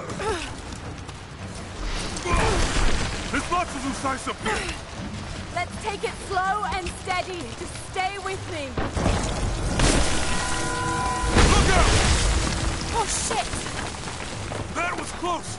There's lots of Lucise up here! Let's take it slow and steady. Just stay with me. Look out! Oh, shit! That was close!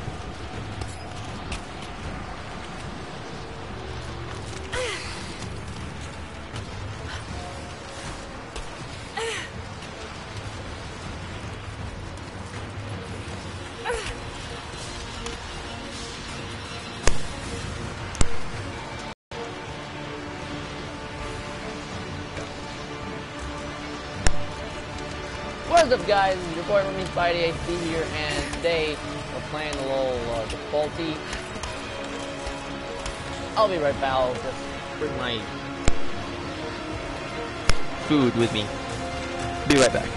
What's up, guys? It's your boy Remy Spidey HD here, and today we're playing a little Defaulty. I'll be right back. I'll just bring my food with me. Be right back.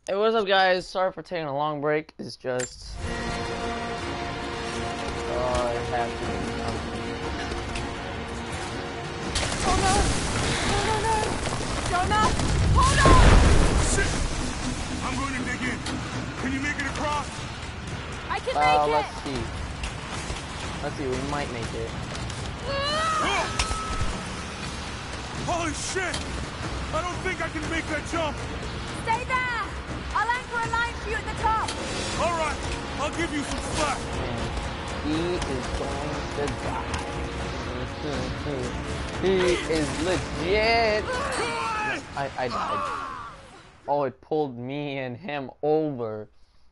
Hey, what's up, guys? Sorry for taking a long break. It's just it happened. Oh no! No, no, no! Jonah! Hold on! Shit! I'm going to dig in. Can you make it across? I can make it! Let's see. Let's see, we might make it. Oh! Holy shit! I don't think I can make that jump. Stay there! I'll anchor a line for you at the top. All right, I'll give you some slack. And he is going to die. He is legit. I died. Oh, it pulled me and him over.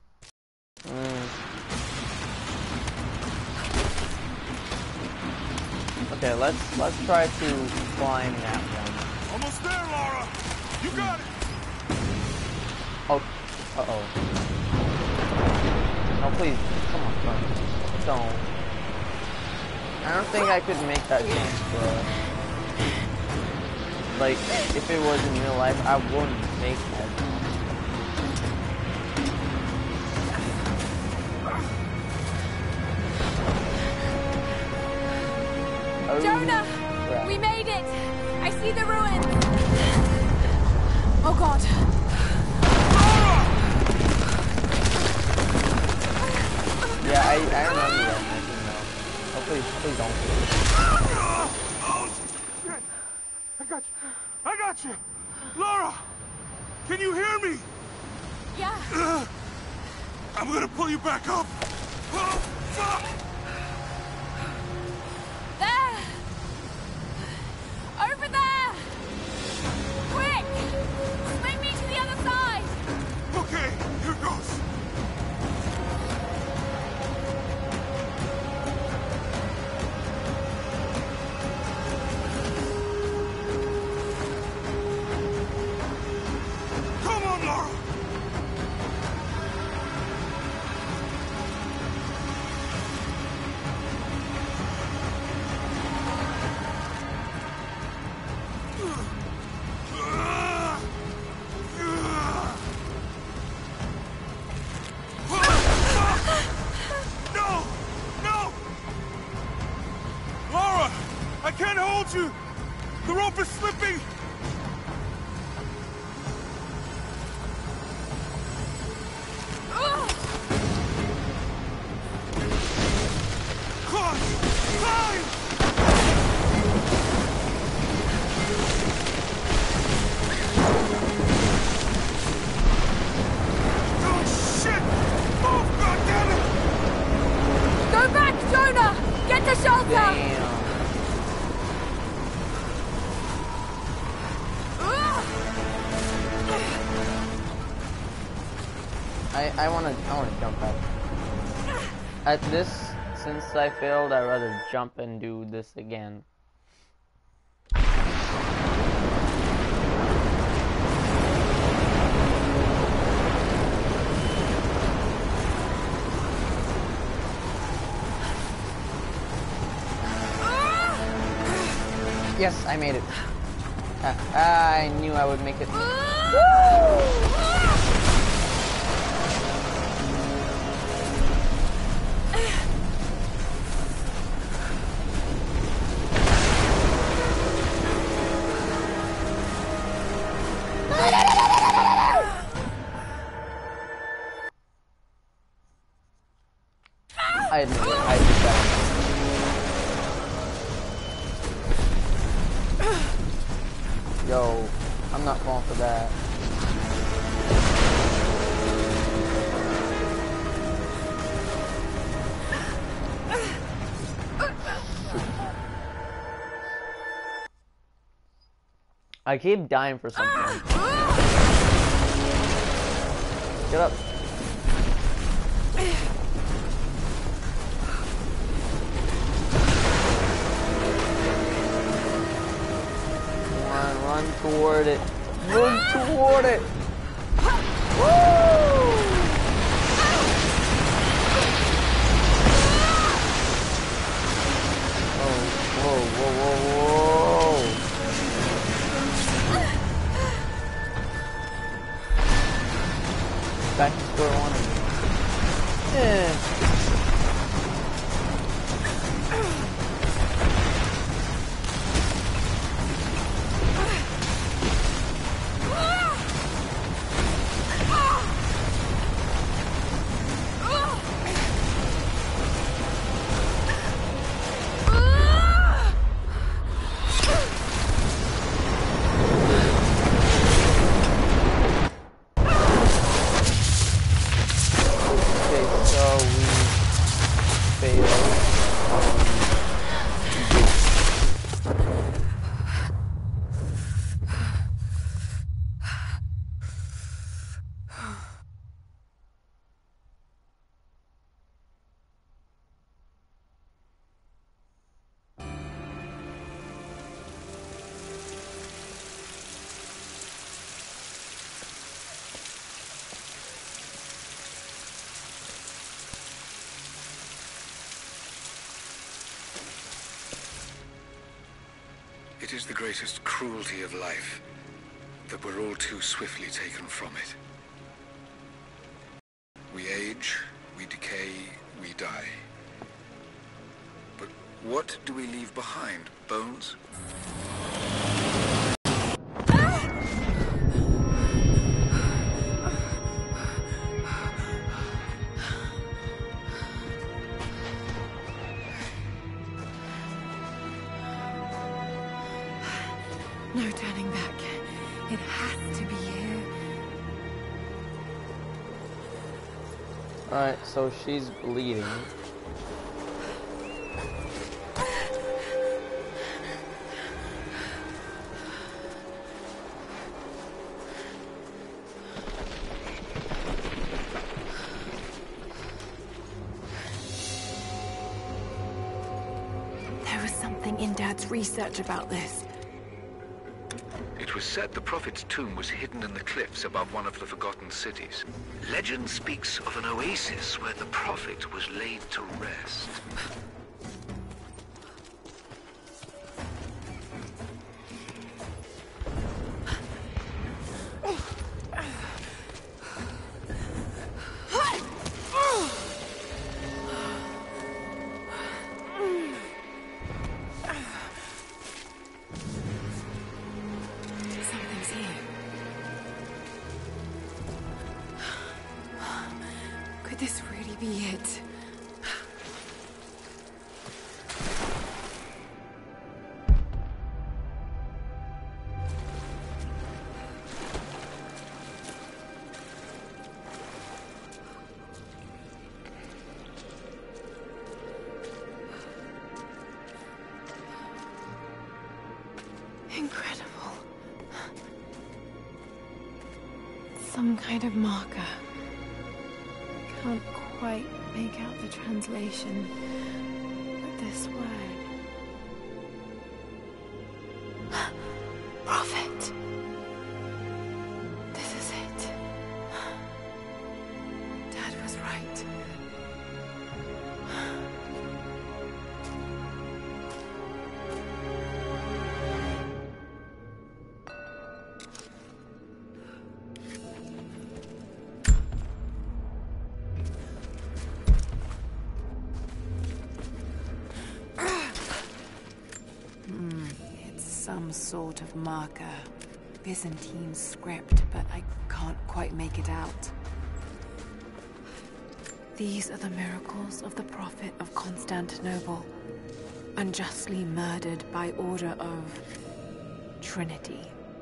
Okay, let's try to climb that one. Almost there, Laura. You got it. Oh, uh-oh. No, please, come on, don't. I don't think I could make that jump, bro. Like, if it was in real life, I wouldn't make that jump. Oh, Jonah! crap. We made it! I see the ruins! Oh god. Yeah, I remember that mission though. Oh, please don't. Oh, shit. I got you. Laura, can you hear me? Yeah. I'm gonna pull you back up. Oh, fuck. There! Over there! Quick! Swing me to the other side! Okay, here goes. Come on, Laura. No! No! Laura! I can't hold you! The rope is slipping! Clutch! Climb! Oh, shit! Move, goddammit! Go back, Jonah! Get the shelter! Damn. I wanna jump out. At this, since I failed, I'd rather jump and do this again. Yes, I made it. I knew I would make it. I admit it. I did that. Yo, I'm not falling for that. I keep dying for something. Get up. Run toward it. Run toward it. Woo! Oh, whoa, whoa, whoa, whoa. failed. It is the greatest cruelty of life that we're all too swiftly taken from it. We age, we decay, we die. But what do we leave behind? Bones? No turning back. It has to be here. Alright, so she's bleeding. There was something in Dad's research about this. It was said the Prophet's tomb was hidden in the cliffs above one of the forgotten cities. Legend speaks of an oasis where the Prophet was laid to rest. Something's here. Could this really be it? Incredible. Some kind of marker. I can't quite make out the translation, but this word. Prophet. This is it. Dad was right. It's some sort of marker. Byzantine script, but I can't quite make it out. These are the miracles of the Prophet of Constantinople, unjustly murdered by order of Trinity.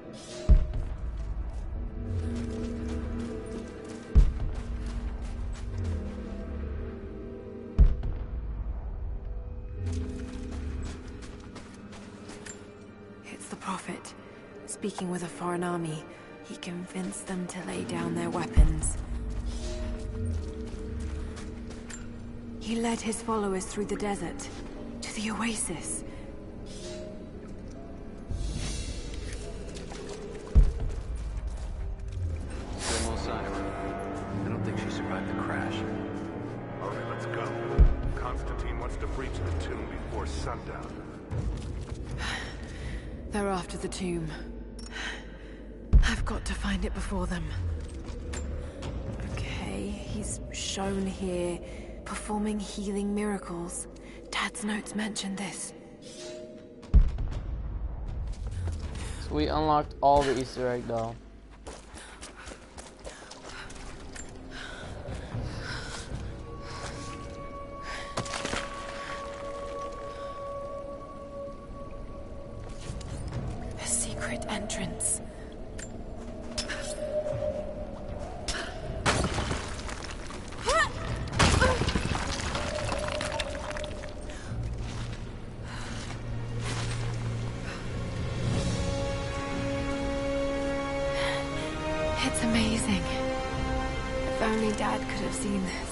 It's the Prophet, speaking with a foreign army. He convinced them to lay down their weapons. He led his followers through the desert, to the oasis. Still no sign of her. I don't think she survived the crash. All right, let's go. Constantine wants to breach the tomb before sundown. They're after the tomb. I've got to find it before them. Okay, he's shown here, performing healing miracles. Dad's notes mentioned this. So we unlocked all the Easter egg though. A secret entrance. only Dad could have seen this.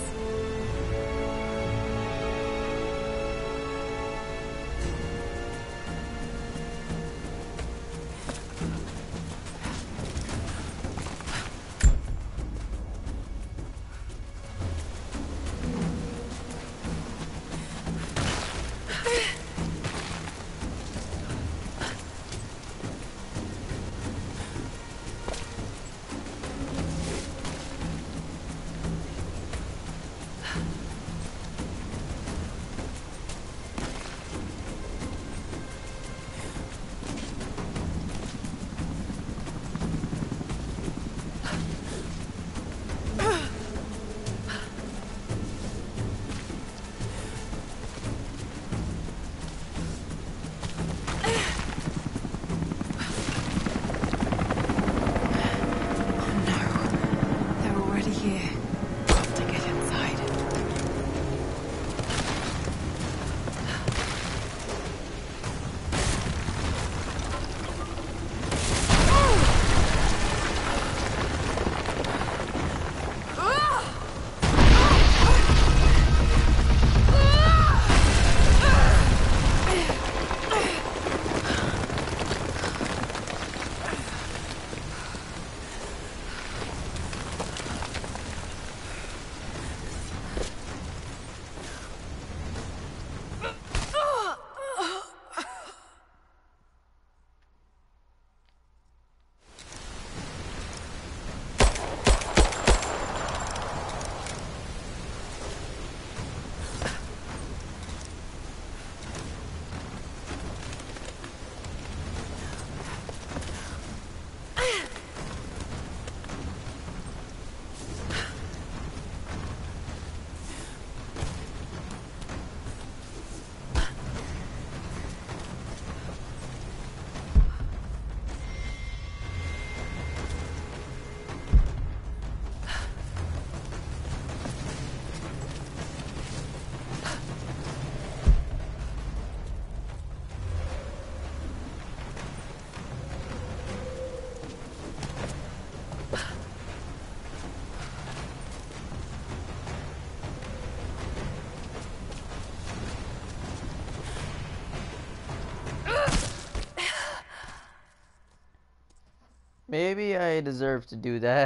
Maybe I deserve to do that.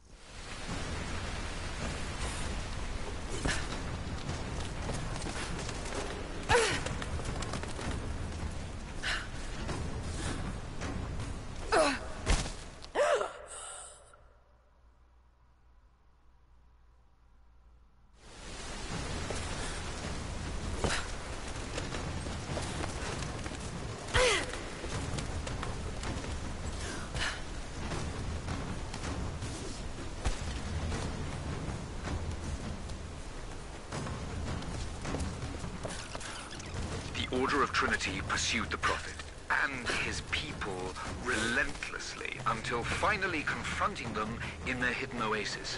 The Order of Trinity pursued the Prophet and his people relentlessly until finally confronting them in their hidden oasis.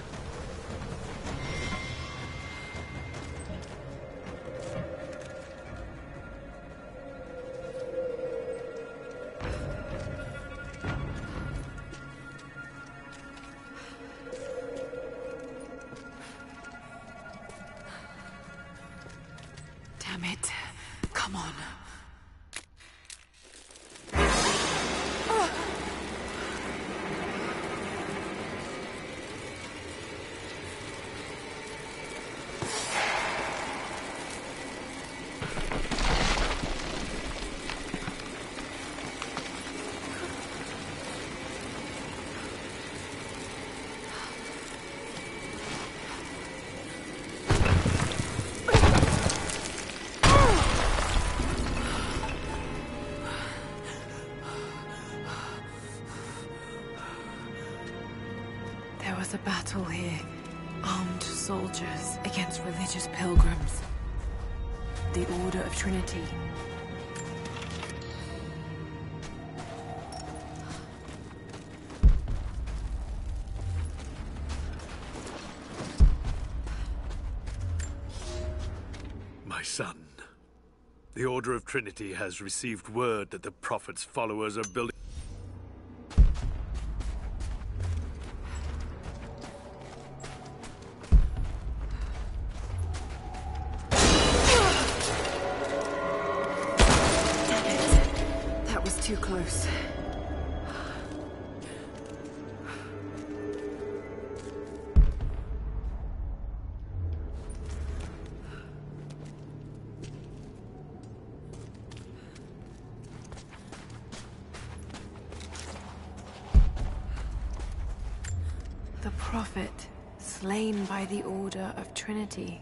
Damn it. Come on. There was a battle here. Armed soldiers against religious pilgrims. The Order of Trinity. My son, the Order of Trinity has received word that the Prophet's followers are building... Too close. The Prophet, slain by the Order of Trinity.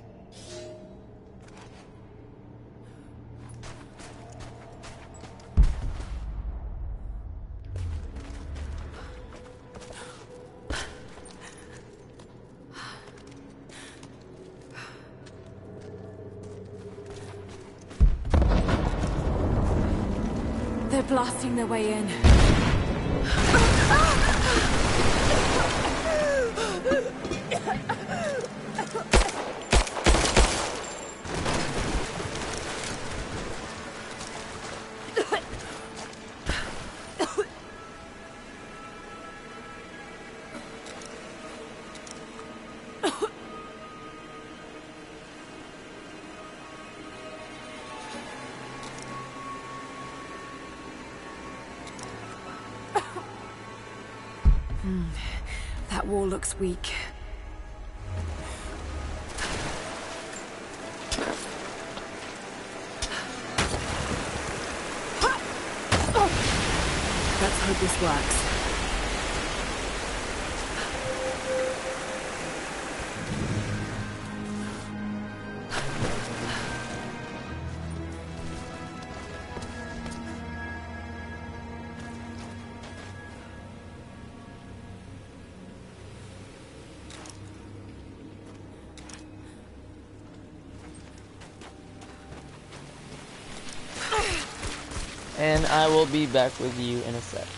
They're blasting their way in. That wall looks weak. Let's hope this works. And I will be back with you in a sec.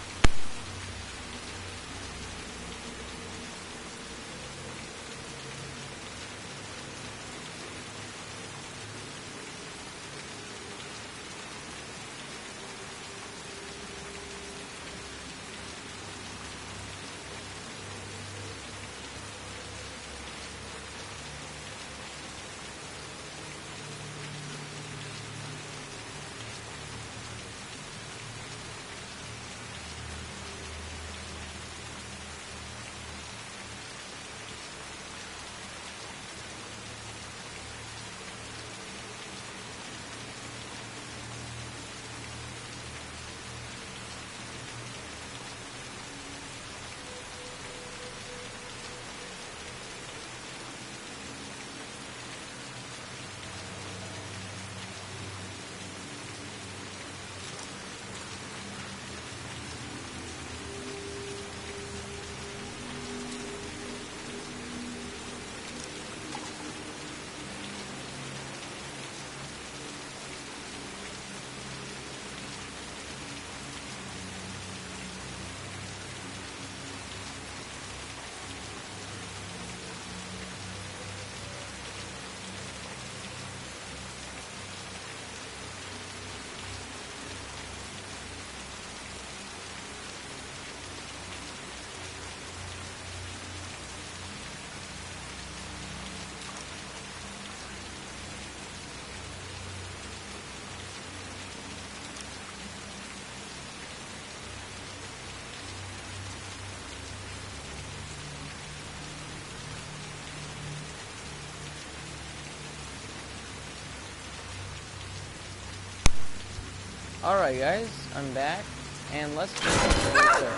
Alright guys, I'm back, and let's do this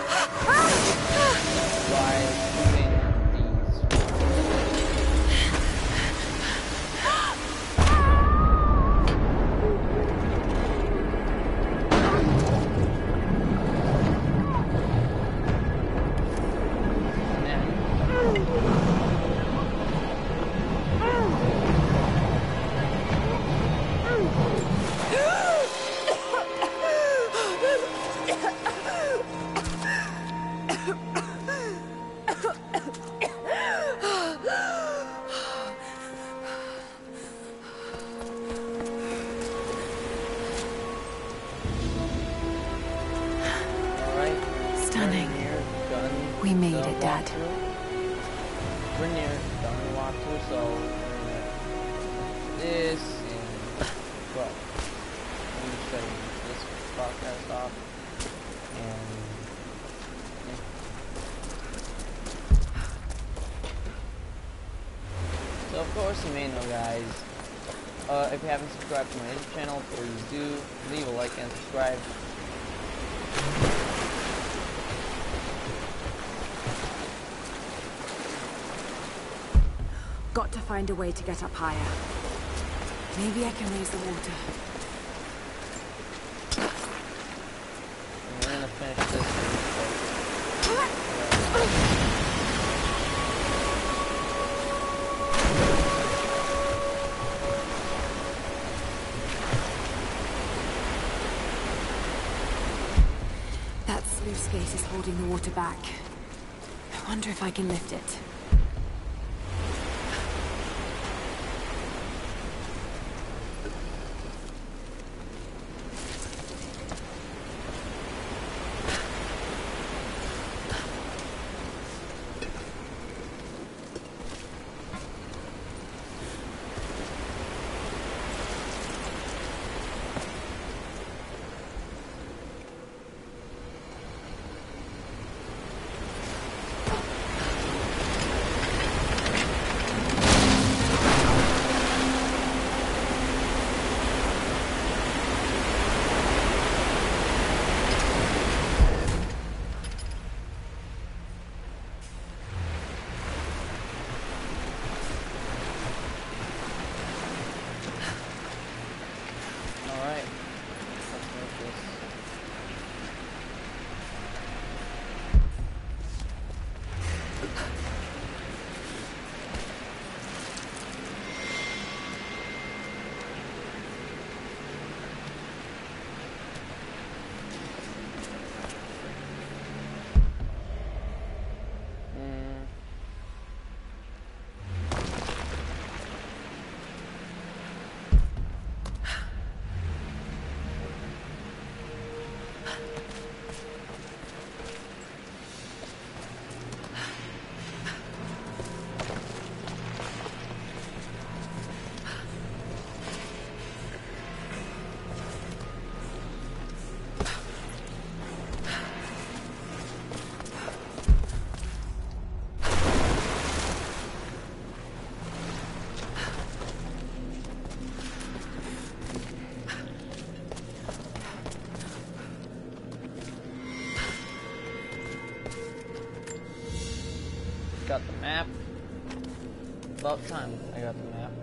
by shooting these. Stunning. We made it, Dad. We're near done the walkthrough, so this and well, let me show you this fucker. us off. And yeah. So of course you may know, guys, if you haven't subscribed to my YouTube channel, please do leave a like and subscribe. Got to find a way to get up higher. Maybe I can raise the water. And we're gonna finish this. That sluice gate is holding the water back. I wonder if I can lift it. Got the map. About time I got the map.